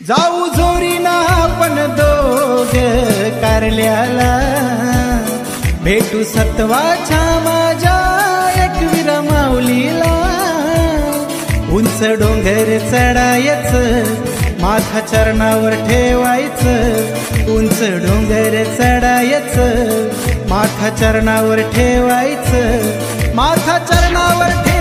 जाऊ जोरीना आपण दोघ कारल्याला, भेटू सत्वाच्या माझ्या एकवीर माऊलीला. उंच डोंगर चढायचं, माथा चरणावर ठेवायचं. उंच डोंगर चढायचं, माथा चरणावर ठेवायचं. माथा चरणावर